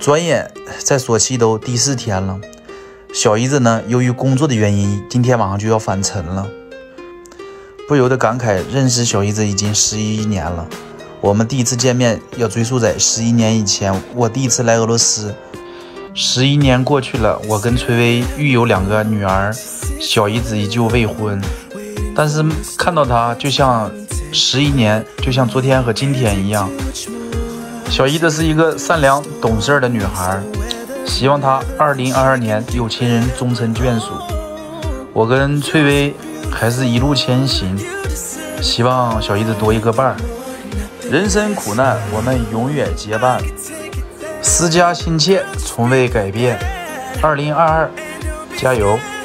转眼在索契都第4天了，小姨子呢，由于工作的原因，今天晚上就要返程了。不由得感慨，认识小姨子已经11年了。我们第一次见面要追溯在11年以前，我第一次来俄罗斯。11年过去了，我跟崔薇育有2个女儿，小姨子依旧未婚。但是看到她，就像11年，就像昨天和今天一样。小姨子是一个善良懂事的女孩，希望她2022年有情人终成眷属。我跟崔薇还是一路前行，希望小姨子多一个伴儿。人生苦难，我们永远结伴。思家心切，从未改变。2022，加油！